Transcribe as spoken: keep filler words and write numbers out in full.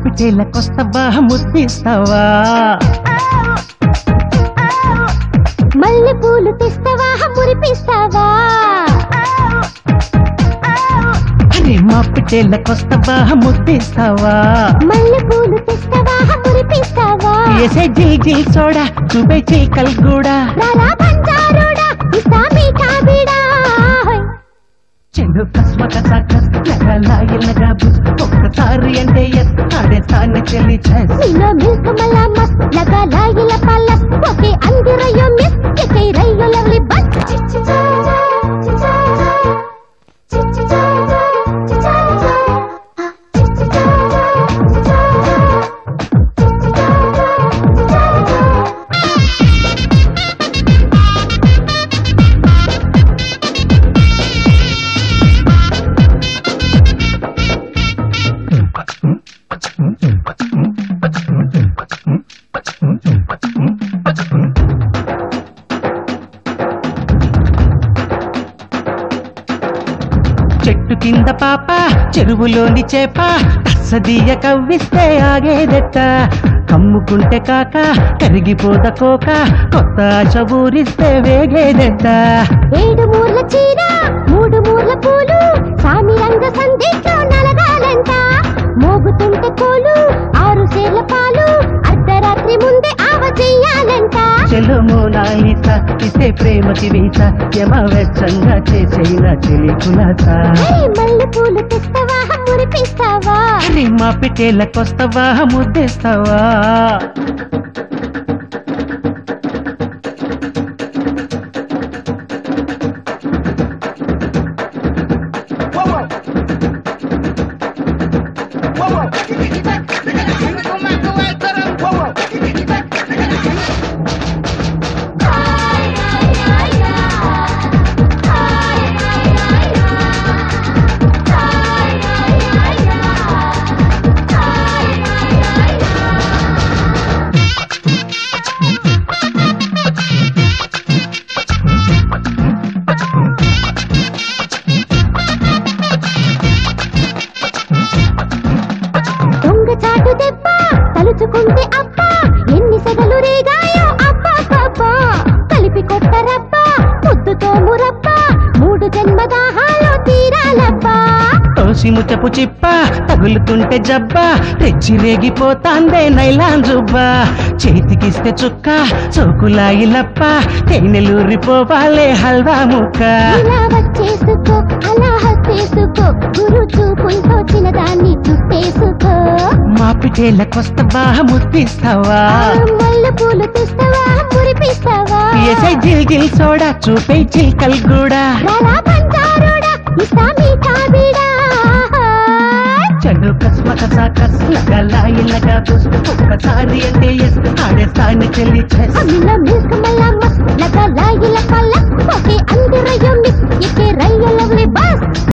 పిటేలకొస్తావా ముద్దిస్తావా మల్లె పూలు తెస్తావా మురిపిస్తావా అరే మా పిటేలకొస్తావా ముద్దిస్తావా మల్లె పూలు తెస్తావా మురిపిస్తావా ఏసే జిల్ జిల్ సోడా చూపే చీకల్ కూడా రారా బంజారోడా ఇస్తా మీఠా బీడా చెడు కస్మ కసా కస్ లగలా ఇల్లగా బుస్ ఒక్కసారి అంటే ఎస్ ఆడేస్తాను చెల్లి చెస్ నిన్న మిల్క్ మల్లా మస్ లగా లాయిల పల్లస్ ఓకే అందిరయ్యో మిస్ ఎకై రయ్యో లవ్లీ బస్ చెట్టు కింద పాప చెరువులోని చేప కసదీయ కవ్విస్తే ఆగేదెట్ట కమ్ముకుంటే కాక కరిగిపోద కోక కొత్త ఆశ ఊరిస్తే వేగేదెట్ట ఏడు మూర్ల చీర మూడు మూర్ల పూలు సామి రంగ సందేశం నలగాలంట మోగుతుంటే కోలు ఆరు సేర్ల పాలు అర్ధరాత్రి ముందే ఆవ చెయ్యాలంట చెలు మోనాలిస ఇస్తే ప్రేమకి వీస యమ వెచ్చంగా చేసేన చెలి కులాస మల్లె పూలు తెస్తావా మురిపిస్తావా అరే మా పిటేలకొస్తావా ముద్దిస్తావా చాటు దెబ్బ తలుచుకుంటే అబ్బా ఎన్ని సెగలు రేగాయో అబ్బా పాపా కలిపి కొట్టరబ్బా ముద్దుతో మురబ్బా మూడు జన్మదాహాలో తీరాలబ్బా తోసి ముచ్చపు చిప్ప తగులుతుంటే జబ్బా రెచ్చి రేగిపోతాందే నైలాన్ జుబ్బా చేతికిస్తే చుక్క చోకులాయిలప్ప తేనెలూరిపోవాలే హల్వా ముక్క ఇలా వచ్చేసుకో అలా హత్తేసుకో గురు చూపులతో చిన్నదాన్ని చుట్టేసుకో మా పిటేలకొస్తావా ముద్దిస్తావా మల్లె పూలు తెస్తావా మురిపిస్తావా ఏసై జిల్ జిల్ సోడా చూపే చిల్కల్ కూడా రారా బంజారోడా ఇస్తా మీఠా బీడా చెడు కస్మ కసా కస్ లగలా ఇల్లగా బుస్ ఒక్కసారి అంటే ఎస్ ఆడేస్తాను చెల్లి చెస్ నిన్న మిల్క్ మల్లా మస్ లగా లాయిల పల్ల ఓకే అందిరయ్యో మిస్ ఎకే రయ్యో లవ్లీ బస్